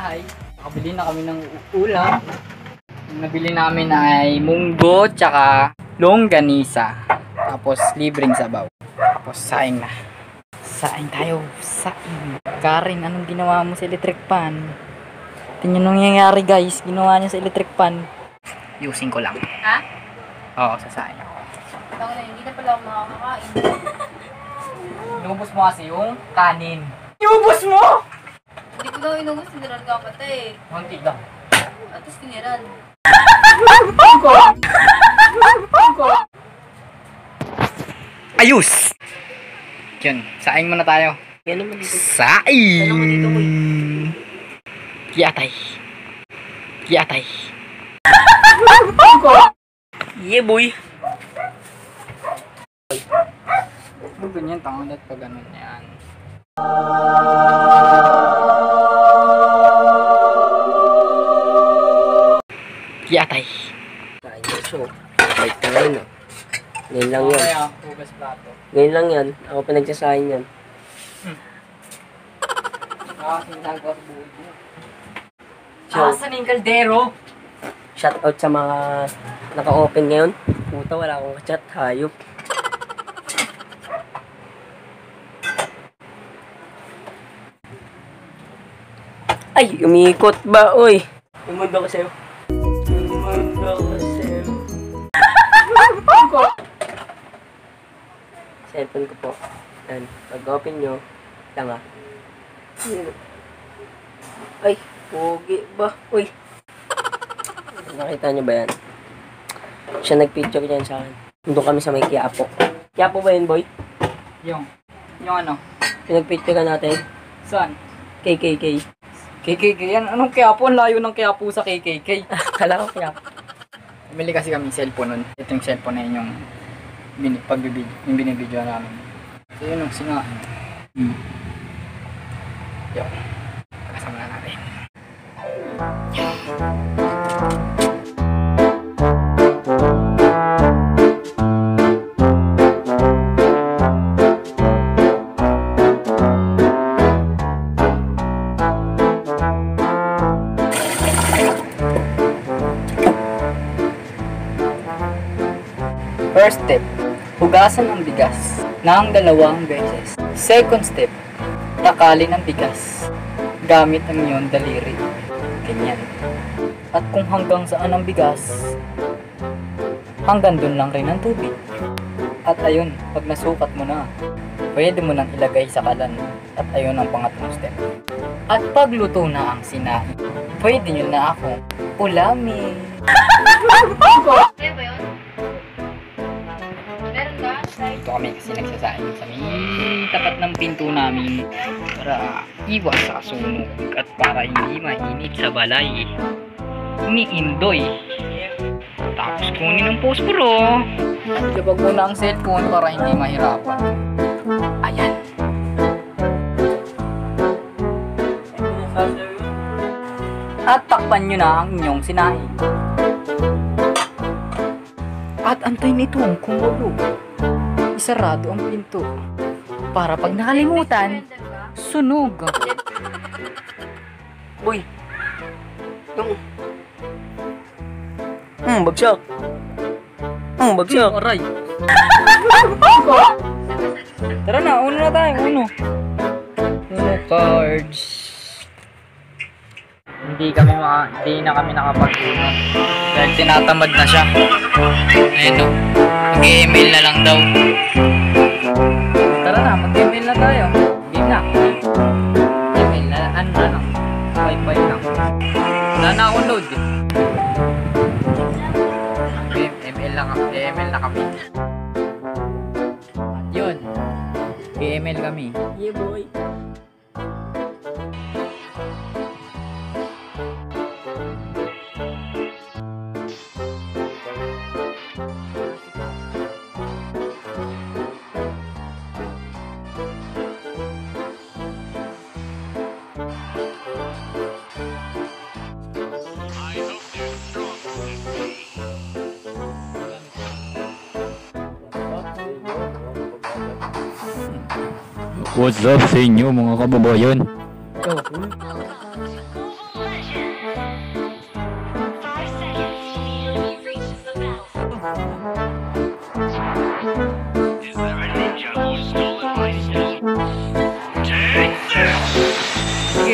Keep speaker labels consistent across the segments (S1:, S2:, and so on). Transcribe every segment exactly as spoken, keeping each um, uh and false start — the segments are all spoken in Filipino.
S1: bahay. Nakabili na kami ng ulam. Ang nabili namin ay munggo tsaka longganisa. Tapos libreng sabaw. Tapos saing na. Saing tayo. Saing. Karin, anong ginawa mo sa electric pan? Tingnan nung nangyayari guys. Ginawa niya sa electric pan. Using ko lang.
S2: Ha?
S1: Oo, sa saing.
S2: Baka na, hindi na pala ako makakakain.
S1: Inubos mo kasi yung kanin. Inubos mo!
S2: Hindi ko daw inubos, tiniran ka pata eh.
S1: Munti lang.
S2: At least tiniran.
S1: Ayos! Yun, saing muna tayo.
S3: Yan naman dito.
S1: Saing!
S3: Yan naman dito, boy.
S1: Kiatay. Kiatay.
S3: Yeah, boy.
S1: Ano ganyan? Tangulat pa ganun yan. Kiatay.
S3: Ayos, oh. Bait ka ngayon, oh. Ngayon lang yan.
S1: Kaya, hugas plato.
S3: Ngayon lang yan. Ako pinagsasahin yan.
S1: Nakasinagawa sa buhay mo.
S3: So,
S1: Asan yung kaldero?
S3: shout out sa mga naka-open ngayon. Puta, wala akong chat. Hayop. Ay, umiikot ba, oy? Umundo ko sa'yo. Umundo ko sa'yo. Cellphone ko po. Yan. Pag-open nyo, lang ah. Ay, pogi ba? Uy. Nakita nyo ba yan? Siya nag-picture yan sa akin. Doon kami sa may Quiapo. Quiapo ba yun, boy?
S1: Yung, yung ano?
S3: Pinag-picture ka natin.
S1: Saan?
S3: K K K.
S1: K K K yan? Anong Quiapo? Ang layo ng Quiapo sa K K K.
S3: Kala ko Quiapo.
S1: Bumili kasi kami cellphone nun. Ito yung cellphone na yun yung bin, pagbibid, yung binibidyo namin. So yun yung singain. Hmm. Yun. Kasama na natin. First step, hugasan ang bigas ng dalawang beses. Second step, takalin ang bigas gamit ang iyong daliri. Ganyan. At kung hanggang saan ang bigas, hanggang dun lang rin ang tubig. At ayun, pag nasukat mo na, pwede mo nang ilagay sa kalan. At ayun ang pangatlong step. At pagluto na ang sinaing, pwede nyo na ako ulamin.
S2: Kaya ba yun? Meron ka?
S1: Dito kami kasi nagsasaing sa may tapat ng pinto namin para iwas sa sunog at para hindi mainit sa balay ni Indoy. Tapos kunin ang posporo. Labag muna ang cellphone para hindi mahirapan. Ayan. At takpan nyo na ang inyong sinaing. At antayin ito kung walo. Isarado ang pinto. Para pag nakalimutan, sunog.
S3: Boy. Yung... Hmm, bagsak. Hmm, bagsak.
S1: Aray. Tara na, uno na tayo, uno. Uno cards. Hindi kami maka, hindi na kami nakapag-uno. Dahil tinatamad na siya. Ayun o. Mag-email na lang daw. Tara na, mag-email na tayo. Game na. Email na, ano na lang. Wi-Fi lang. Wala na akong load eh. Email lang kami. Email na kami. Yun. Email kami.
S3: Yeah, boy.
S1: What's up sa inyo mga kababayan?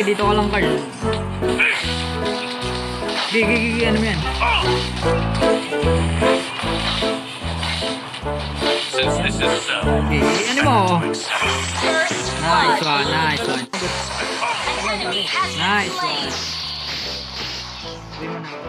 S1: dito ka lang, Carl. Gigi, gigi, ano mo yan?
S4: Since this is so,
S1: Gigi, ano mo? Nice one, nice one. Nice one. Sabi mo na.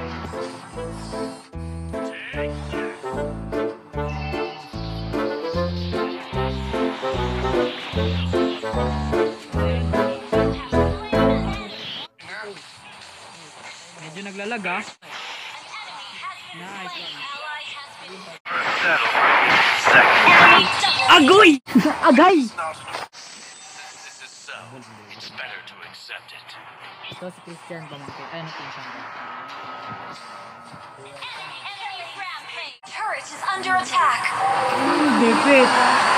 S1: Medyo naglalag ah. Nice one. Agoy! Agay!
S4: this is so, it's better to accept it.
S1: Ito si Christian pamangkin. Ay, ano pinsan ko?
S5: Turret is under attack.
S1: Defeat!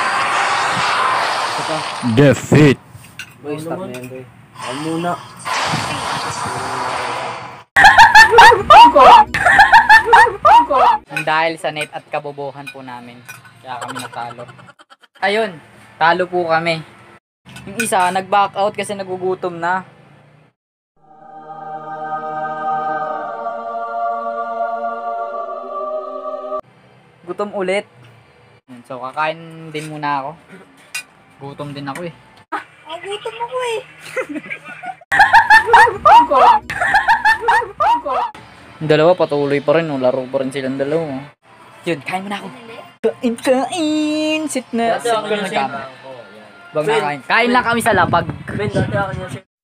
S1: Ito.
S6: Defeat.
S3: Boy, stop na yan, boy. Huwag muna.
S1: Dahil sa net at kabobohan po namin. Kaya kami natalo. Ayun, talo po kami. Yung isa, nag-back out kasi nagugutom na. Gutom ulit. So, kakain din muna ako. Gutom din ako eh.
S2: Ah, gutom ako eh.
S1: Yung dalawa patuloy pa rin, no? Laro pa rin silang dalawa. Yun, kain muna ako. Kain, kain! Sit na.
S3: Dati
S1: Sit
S3: ako
S1: ko
S3: yung
S1: na
S3: same.
S1: kama. Bag na kain. Kain lang kami sa lapag.
S3: Ben, dati ako niya siya.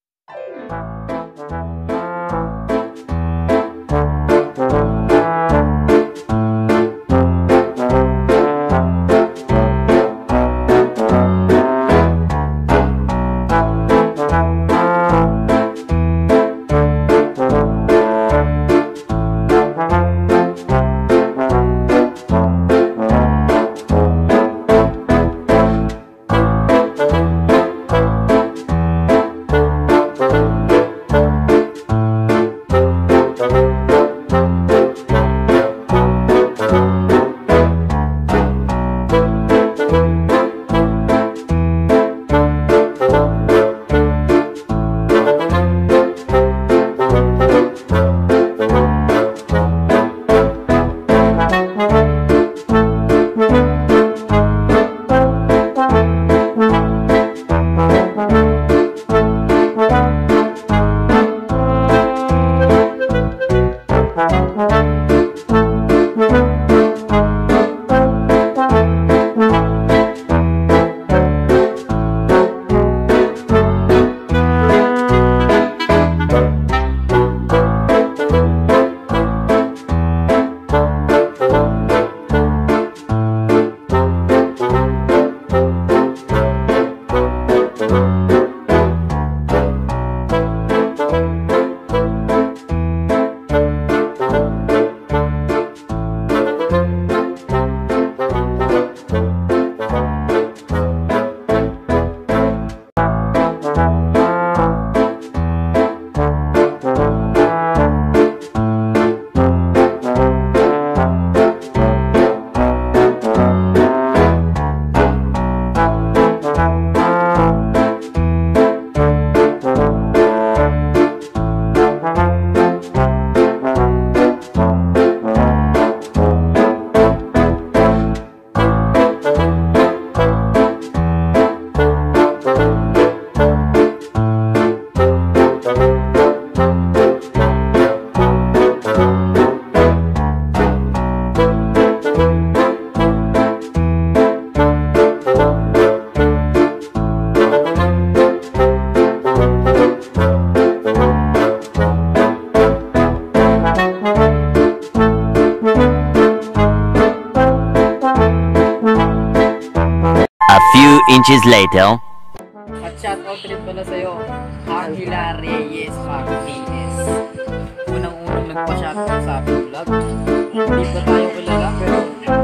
S6: A few inches later.
S1: At shoutout rin pala sa'yo, Angela Reyes Martinez. Unang-unang nagpa-shoutout sa ating vlog. Hindi pa tayo kilala, pero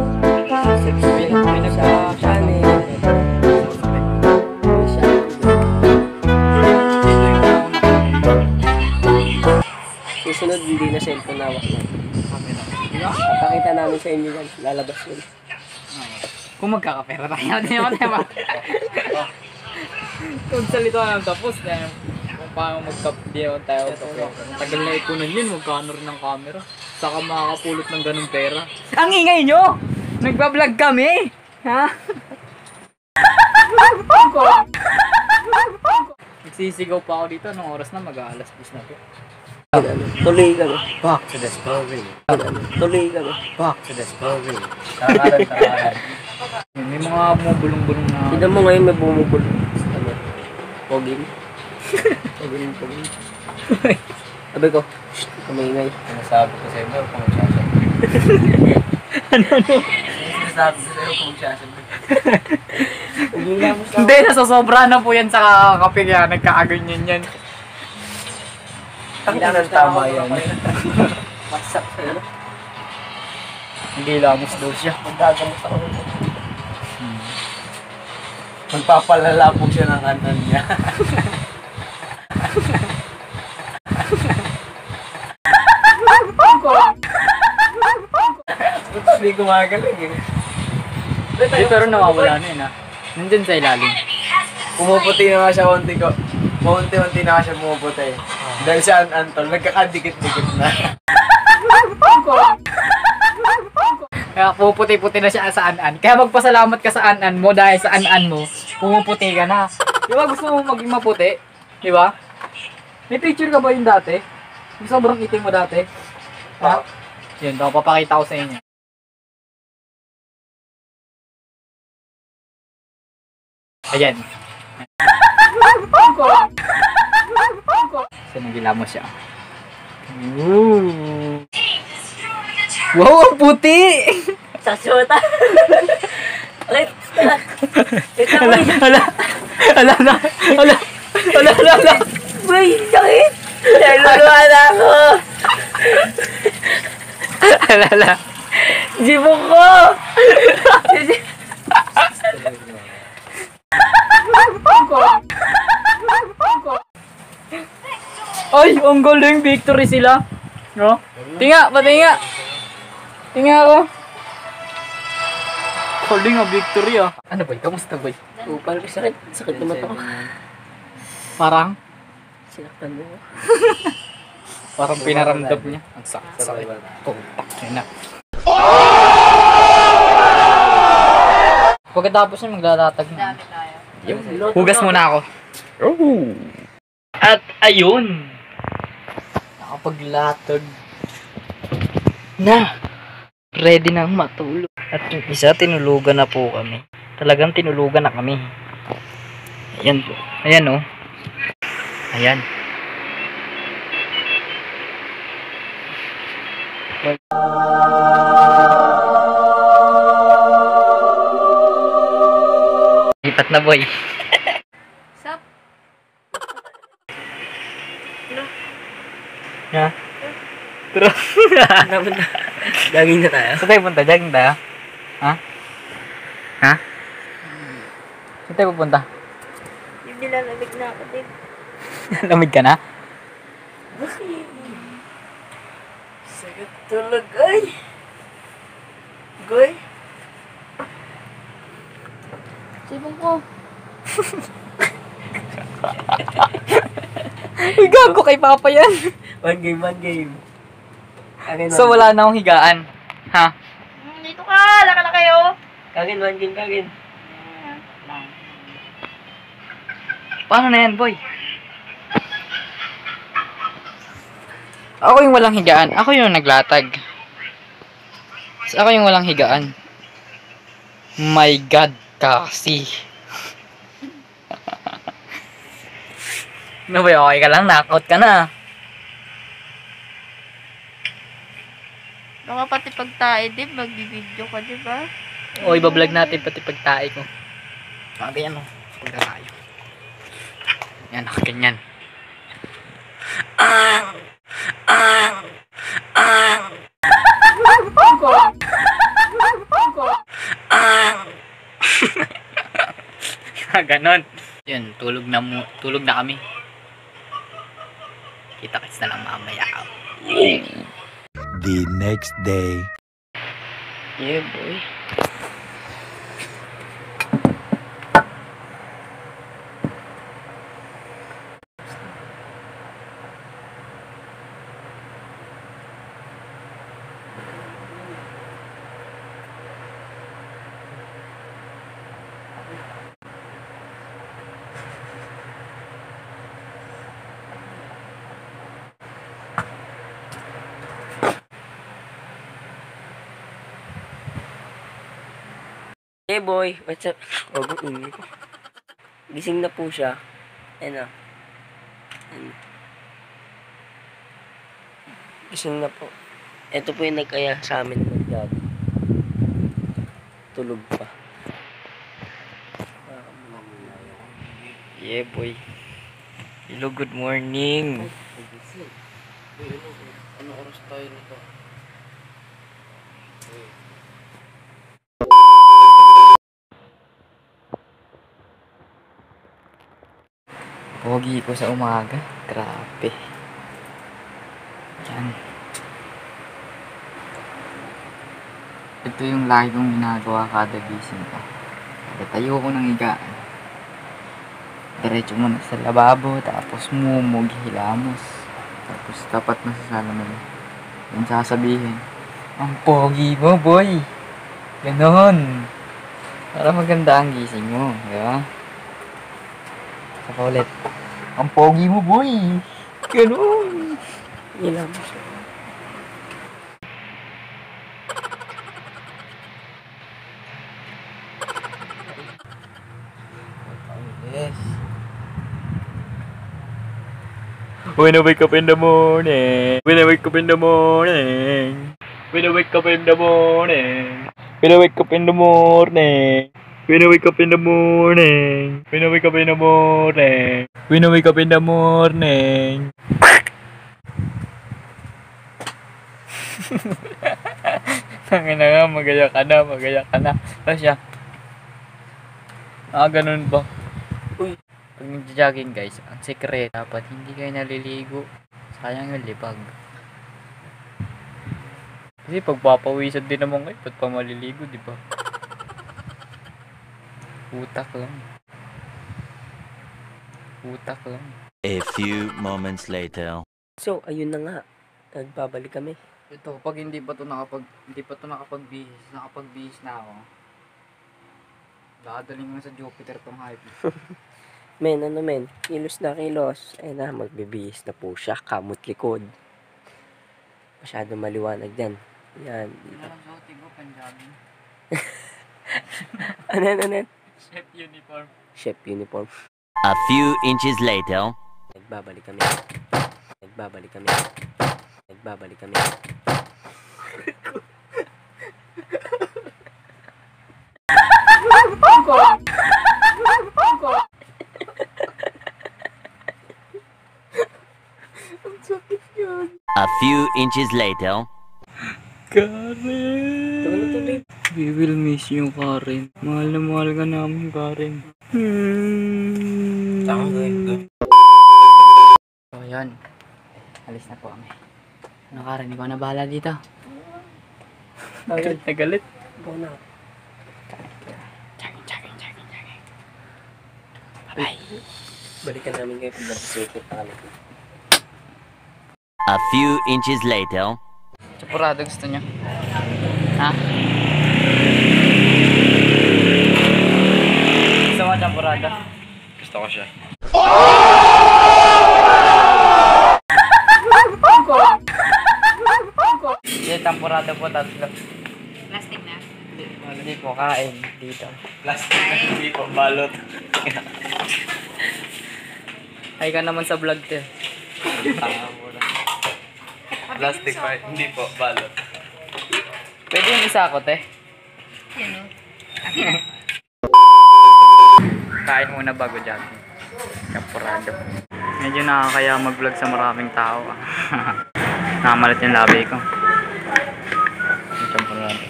S1: subscribe at may nagpa-shoutout.
S3: Susunod, hindi na cellphone hawak na. Papakita namin sa inyo yan. Lalabas yun.
S1: Kung magkakapera tayo, di naman diba? Kung salita na tapos, paano magka-video tayo. Tagal na ipunan yun, magkano rin ng camera. Saka makakapulot ng ganung pera. Ang ingay nyo! Nagbablog kami! Ha? Nagsisigaw pa ako dito, anong oras na? Mag-aalas bis na to.
S3: Tuloy kami.
S1: Back to the story.
S3: Tuloy kami.
S1: Back to the story. Tararan, tararan. May mga bumubulong-bulong na...
S3: Tignan mo ngayon may bumubulong. Ano? Poging. Poging, poging. Sabi ko, shh, kamingay.
S1: Sinasabi ko sa inyo kung magsasabi. Ano, ano? Sinasabi ko sa inyo kung magsasabi. Hindi, nasasobra na po yan sa kakakape kaya nagkakaganyan yan.
S3: Ang ng tama yan. Masak sa'yo.
S1: Hindi lamos daw siya.
S3: Magagamot ako.
S1: Hmm.
S3: Magpapalala po siya ng anan niya. Hindi gumagaling eh.
S1: Hindi, pero nawawala na yun ha. Nandyan sa ilalim.
S3: Pumuputi na nga siya konti ko. Paunti-unti na nga siya pumuputi. Dahil si An Antol, nagkakadikit-dikit na.
S1: Kaya puputi-puti na siya sa an-an. Kaya magpasalamat ka sa an-an mo dahil sa an-an mo, pumuputi ka na. Di ba gusto mo maging maputi? Di ba? May picture ka ba yun dati? Yung sobrang itim mo dati? Ha? Yun, ito, papakita ko sa inyo. Ayan. So, nagila mo siya. Ooh. Wow, ang puti!
S3: Sa suta. Ulit.
S1: Hala, hala, hala na, hala, hala, hala, hala.
S3: Uy, sakit! Naluluwa na ako!
S1: Hala, hala.
S3: Jibong ko!
S1: Ay, ang galing, victory sila. No? Tinga, patinga. Tinga ako. Galing ang victory ah. Ano boy? Kamusta boy?
S3: Oh, parang sakit. Sakit naman ako.
S1: Parang?
S3: Sinaktan mo.
S1: Parang pinaramdam niya. Ang sakit, sakit. Kontak niya na. Pagkatapos niya maglalatag na. Hugas muna ako. Oh. At ayun. Nakapaglatag na. Ready nang matulog. At yung isa, tinulugan na po kami. Talagang tinulugan na kami. Ayan po. Ayan oh. Ayan. Lipat na boy.
S2: Sup?
S1: Ha? Turo.
S3: Gagawin na tayo.
S1: Saan tayo punta? Jogging tayo? Ha? Ha? Saan tayo pupunta?
S2: Yung nilalamig na ako din.
S1: Lamig ka na?
S3: Sakit tulog, ay! Goy!
S2: Sibong ko.
S1: Uy, gago kay Papa yan.
S3: One game, one game. Kagin,
S1: So wala na akong higaan. Ha?
S2: Hmm, dito ka! Laka na kayo!
S3: Kagin, one game, kagin.
S1: Paano na yan, boy? Ako yung walang higaan. Ako yung naglatag. So, ako yung walang higaan. My God, kasi. Ano ba, okay ka lang? Knockout ka na.
S2: Baka pati pagtae din, magbibideo ka, di ba?
S1: O, ibablog natin pati pagtae ko. Ah, ganyan o. Pagkakayo. Yan, nakaganyan. Ah! Ah! Ah! Ah! Ganon. Yun, tulog na mo, tulog na kami. Kita-kits na lang mamaya.
S6: The next day.
S1: Yeah, boy.
S3: Hey boy, what's up? Oh, good evening. Gising na po siya. Ayan na. Ayan. Gising na po. Ito po yung nagkaya sa amin mag-gabi. Tulog pa.
S1: Yeah, boy. Hello, good morning.
S3: Ano oras tayo nito?
S1: Pogi ko sa umaga. Grabe. Yan. Ito yung lagi kong ginagawa kada gising ko. Kada tayo ko ng higaan. Diretso muna sa lababo, tapos mumog, hilamos. Tapos tapat na sa salamin. Yung sasabihin, ang pogi mo, boy. Ganon. Para maganda ang gising mo, di ba? Saka ulit, ang pogi mo, boy. Ganon.
S3: Hilamos.
S1: Yes. When I wake up in the morning, when I wake up in the morning, when I wake up in the morning, when I wake up in the morning, when I wake up in the morning, when I wake up in the morning, when I wake up in the morning. Tangin na nga, magaya ka na, magaya ka na. Tapos siya, ah, ganun ba?
S3: Uy.
S1: Pag nag-jogging guys, ang sekret, dapat hindi kayo naliligo. Sayang yung libag. Kasi pagpapawisan din naman kayo, ba't pa maliligo, di ba? Utak lang. Utak lang.
S6: A few moments later.
S3: So, ayun na nga. Nagbabalik kami.
S1: Ito, pag hindi pa to nakapag, hindi pa to nakapagbihis, nakapagbihis na ako. Dadalhin mo sa Jupiter tong hype.
S3: Men, ano men? Kilos na kilos. Ayun na, magbibihis na po siya. Kamot likod. Masyado maliwanag dyan. Yan.
S1: Pinarasuti ko, Punjabi.
S3: Ano, ano, ano?
S1: Chef uniform.
S3: Chef uniform.
S6: A few inches later.
S3: Nagbabalik kami. Nagbabalik kami. Nagbabalik kami.
S6: A few inches later.
S1: Karen! We will miss you, Karen. Mahal na mahal ka namin, Karen. Hmm. So, yun. Alis na po kami. Ano, Karen? Ikaw na bahala dito. Galit na galit.
S3: Ikaw na.
S1: Jogging, jogging, jogging, jogging. Bye-bye.
S3: Balikan namin kayo pag nag-sweater pa kami.
S6: A few inches later.
S1: Champurado gusto niyo? Ha? Gusto mo champurado?
S4: Gusto ko siya.
S1: Hindi, champurado po tatlo.
S2: Plastic na.
S1: Hindi po, kain dito.
S4: Plastic na hindi po, balot.
S1: Ay ka naman sa vlog te.
S4: Tanga mo na. Plastic pa, hindi po, balot.
S1: Pwede yung isa ako te.
S2: Yan o.
S1: Kain muna bago jogging. Champurado. Medyo nakakaya mag-vlog sa maraming tao. Nakamalit yung labi ko. Yung champurado.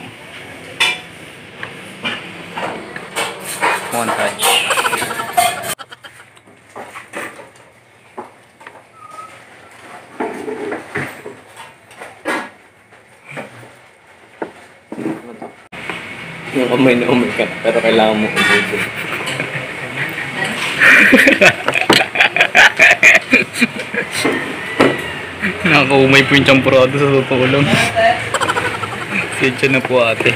S1: Montage.
S3: Yung kamay na umay ka, pero kailangan mo ubusin.
S1: Nakakaumay po yung champurado sa totoo lang. Sensya na po ate.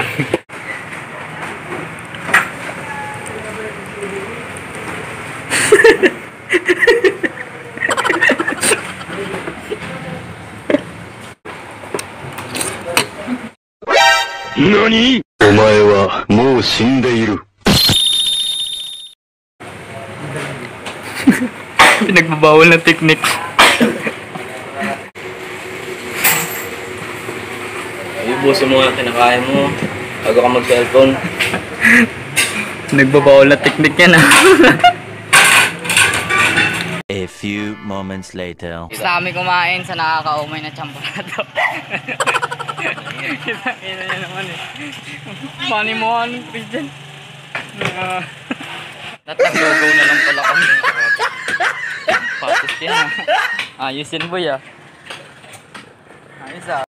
S4: NANI?! お前はもう死んでいる。
S1: Pinagbabawal na technique.
S3: Ibusin mo nga kinakain mo. Bago ka mag-cellphone.
S1: Nagbabawal na technique yan ah.
S6: A few moments later.
S1: Gusto kami kumain sa nakakaumay na champorado. Kita niya naman eh. Funny mo anong Christian. Uh, Nataglogo na lang pala kami. Patos yan ah. Ayos yan boy ah. Ayos ah.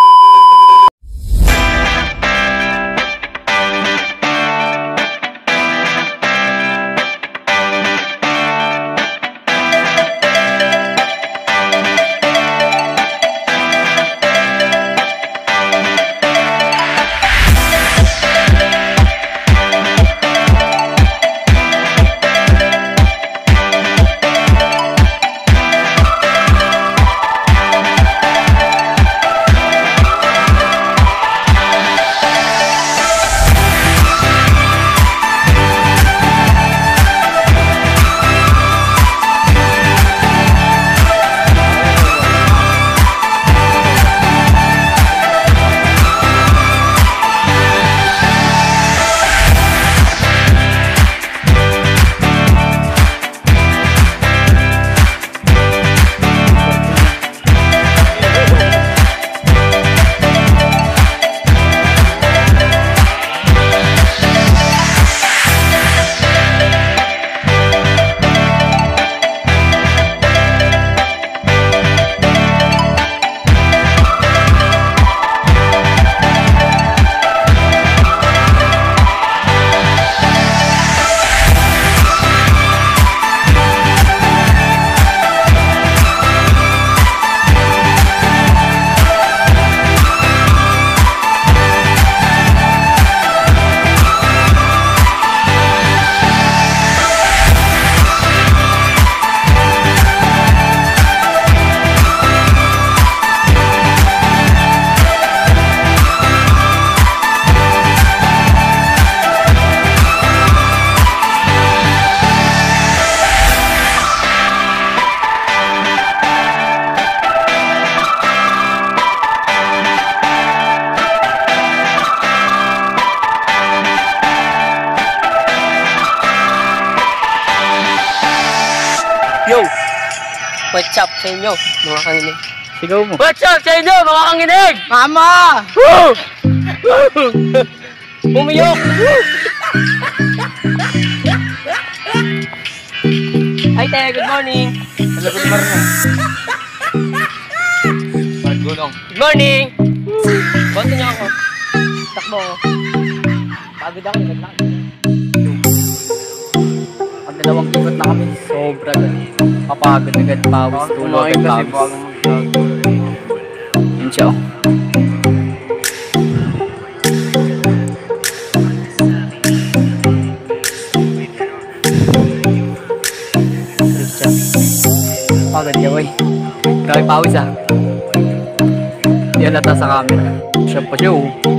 S3: Yo! What's up sa inyo, mga kanginig?
S1: Sigaw mo.
S3: What's up sa inyo, mga kanginig?
S1: Mama!
S3: Woo! Bumiyok! Hi, Te. Good morning.
S1: Hello, good morning. Magulong.
S3: Good morning. Boto niyo ako. Takbo ako.
S1: Pagod ako, ikot lang. Pag dalawang ikot na kami, sobra ganun. Kapagod agad, pawis, tulog agad, pawis. Yun siya. Pagod siya, boy. Grabe pawis ah. Di halata sa camera. Siya pa siya oh.